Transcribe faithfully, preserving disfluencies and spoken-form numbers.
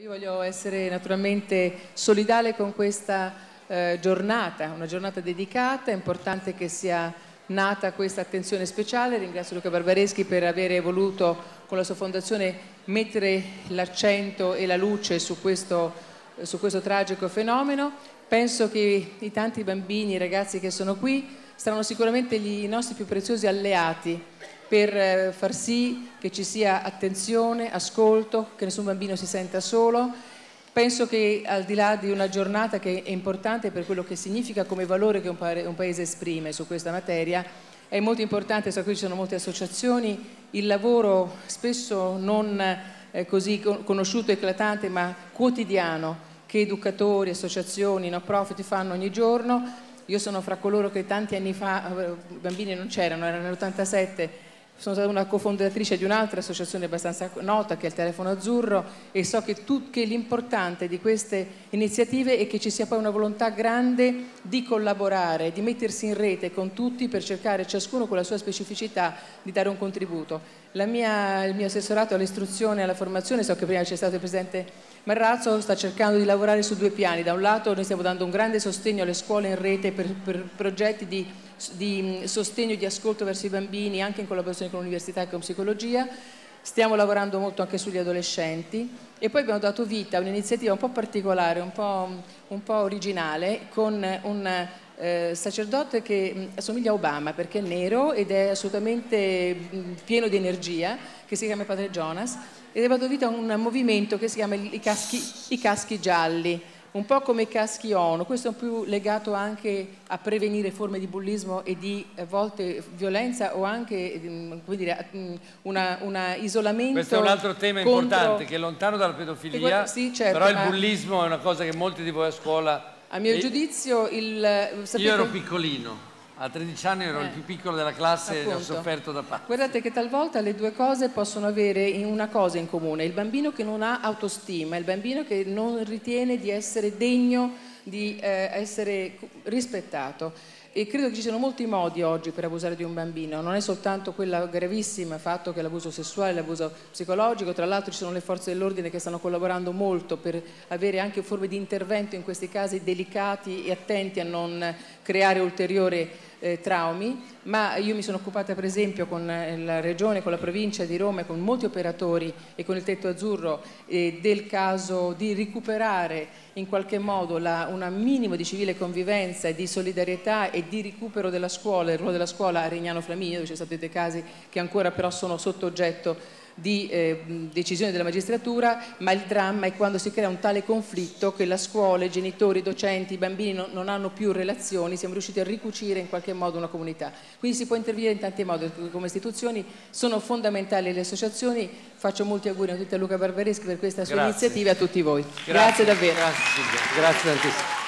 Io voglio essere naturalmente solidale con questa eh, giornata, una giornata dedicata, è importante che sia nata questa attenzione speciale. Ringrazio Luca Barbareschi per aver voluto con la sua fondazione mettere l'accento e la luce su questo, su questo tragico fenomeno. Penso che i tanti bambini, i ragazzi che sono qui saranno sicuramente gli, i nostri più preziosi alleati per far sì che ci sia attenzione, ascolto, che nessun bambino si senta solo. Penso che al di là di una giornata che è importante per quello che significa come valore che un, pa un paese esprime su questa materia, è molto importante, so che qui ci sono molte associazioni, il lavoro spesso non eh, così conosciuto e eclatante ma quotidiano che educatori, associazioni, no profit fanno ogni giorno. Io sono fra coloro che tanti anni fa, i bambini non c'erano, erano nell'ottantasette, sono stata una cofondatrice di un'altra associazione abbastanza nota che è il Telefono Azzurro e so che, che l'importante di queste iniziative è che ci sia poi una volontà grande di collaborare, di mettersi in rete con tutti per cercare ciascuno con la sua specificità di dare un contributo. La mia, il mio assessorato all'istruzione e alla formazione, so che prima c'è stato il Presidente Marrazzo, sta cercando di lavorare su due piani. Da un lato noi stiamo dando un grande sostegno alle scuole in rete per, per progetti di, di sostegno e di ascolto verso i bambini, anche in collaborazione con l'università e con psicologia. Stiamo lavorando molto anche sugli adolescenti e poi abbiamo dato vita a un'iniziativa un po' particolare, un po', un po' originale, con un eh, sacerdote che assomiglia a Obama perché è nero ed è assolutamente pieno di energia, che si chiama Padre Jonas, ed è dato vita a un movimento che si chiama i caschi, i caschi gialli, un po' come i caschi ONU. Questo è un più legato anche a prevenire forme di bullismo e di a volte violenza o anche come dire, una, una isolamento. Questo è un altro tema contro... importante che è lontano dalla pedofilia, sì, certo, però il ma... bullismo è una cosa che molti di voi a scuola... A mio e... giudizio il... Sapete... Io ero piccolino. A tredici anni ero eh, il più piccolo della classe e ho sofferto da pazzo. Guardate che talvolta le due cose possono avere una cosa in comune: il bambino che non ha autostima, il bambino che non ritiene di essere degno di eh, essere rispettato. E credo che ci siano molti modi oggi per abusare di un bambino, non è soltanto quella gravissima fatto che è l'abuso sessuale, l'abuso psicologico. Tra l'altro ci sono le forze dell'ordine che stanno collaborando molto per avere anche forme di intervento in questi casi delicati e attenti a non creare ulteriori eh, traumi, ma io mi sono occupata per esempio con la regione, con la provincia di Roma e con molti operatori e con il Tetto Azzurro eh, del caso di recuperare in qualche modo la, un minimo di civile convivenza e di solidarietà e di recupero della scuola, il ruolo della scuola a Rignano Flaminio, dove ci sono stati dei casi che ancora però sono sotto oggetto di eh, decisione della magistratura, ma il dramma è quando si crea un tale conflitto che la scuola, i genitori, i docenti, i bambini non, non hanno più relazioni, siamo riusciti a ricucire in qualche modo una comunità. Quindi si può intervenire in tanti modi, come istituzioni sono fondamentali le associazioni. Faccio molti auguri a tutti a Luca Barbareschi per questa sua Grazie. iniziativa e a tutti voi. Grazie, Grazie davvero. Grazie, grazie tantissimo.